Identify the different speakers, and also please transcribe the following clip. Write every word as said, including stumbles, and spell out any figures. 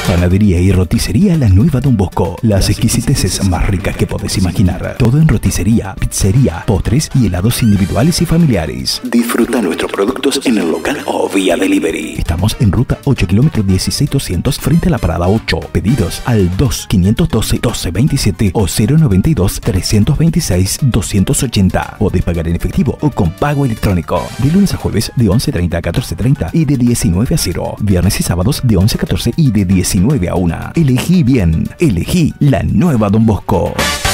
Speaker 1: Panadería y roticería La Nueva Don Bosco. Las exquisiteces más ricas que podés imaginar. Todo en roticería, pizzería, postres y helados individuales y familiares. Disfruta nuestros productos en el local o vía delivery. Estamos en ruta ocho kilómetros dieciséis doscientos frente a la parada ocho. Pedidos al dos quinientos doce doce veintisiete o cero noventa y dos trescientos veintiséis doscientos ochenta. Podés pagar en efectivo o con pago electrónico. De lunes a jueves de once treinta a catorce treinta y de diecinueve a cero. Viernes y sábados de once a catorce y de diecinueve a una. Elegí bien. Elegí La Nueva Don Bosco.